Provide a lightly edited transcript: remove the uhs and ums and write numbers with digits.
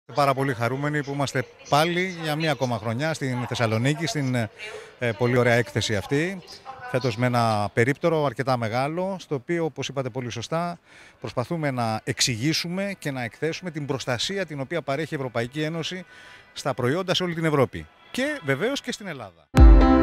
Πάρα πολύ χαρούμενοι που είμαστε πάλι για μία ακόμα χρονιά στην Θεσσαλονίκη, στην πολύ ωραία έκθεση αυτή. Φέτος με ένα περίπτερο αρκετά μεγάλο, στο οποίο, όπως είπατε πολύ σωστά, προσπαθούμε να εξηγήσουμε και να εκθέσουμε την προστασία την οποία παρέχει η Ευρωπαϊκή Ένωση στα προϊόντα σε όλη την Ευρώπη και βεβαίως και στην Ελλάδα.